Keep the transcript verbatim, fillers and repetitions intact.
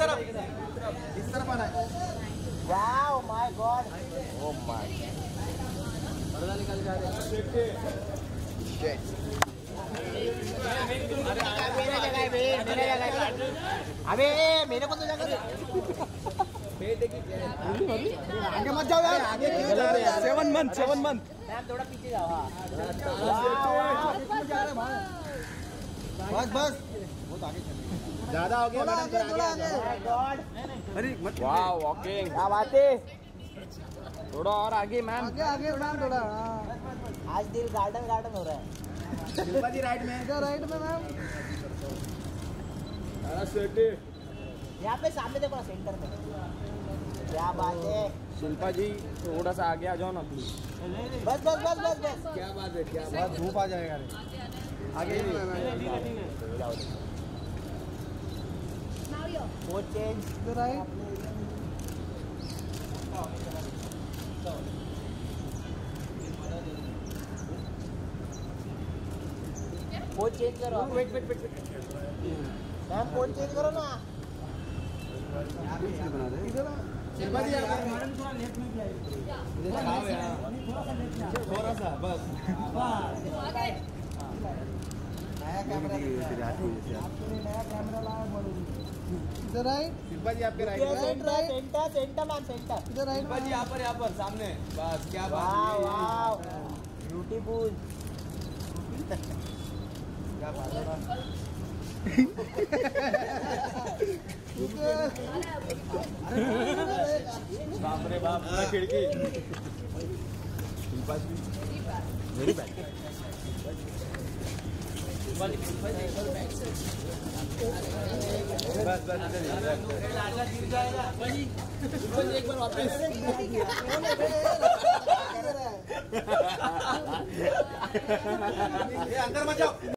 तरफ इस तरफ आना है। Wow my god, oh my, पर्दा निकाल के आ रहे हैं। मेरे जगह है बे, मेरे जगह है। अबे मेरे को तो जगह दे। आगे मत जाओ यार, आगे क्यों जा रहे हैं? Seven month seven month ma'am थोड़ा पीछे जाओ। हाँ बस बस बहुत आगे चल, ज्यादा हो गया मैडम, थोड़ा आगे। अरे मत, वाह वॉकिंग, क्या बात है, थोड़ा और आगे मैम, आगे आगे मैम थोड़ा। आज दिल गार्डन गार्डन हो रहा है। शिल्पा जी राइट में, इधर राइट में मैम। यहाँ पे सामने देखो ना, सेंटर में। क्या बात है शिल्पा जी, थोड़ा सा आगे आ जाओ ना प्लीज। बस बस बस बस बस। क्या बात है, क्या बात, धूप आ जाएगा रे। आगे वो चेंज इधर राइट। वो चेंज करो। Wait wait wait ma'am phone change करो ना। इधर शिल्पा जी मैडम थोड़ा लेफ्ट में जाइए, थोड़ा सा बस। नया कैमरा, नया कैमरा लाया बोलो। इधर राइट। शिल्पा जी आपके right, center center center ma'am, center. इधर राइट। शिल्पा जी यहाँ पर, यहाँ पर सामने, बस क्या बात वाह है, वाह ब्यूटीफुल। क्या बात है। बाप रे बाप, खिड़की। Shilpa ji very bad. बस बस एक बार वापस अंदर मत जाओ।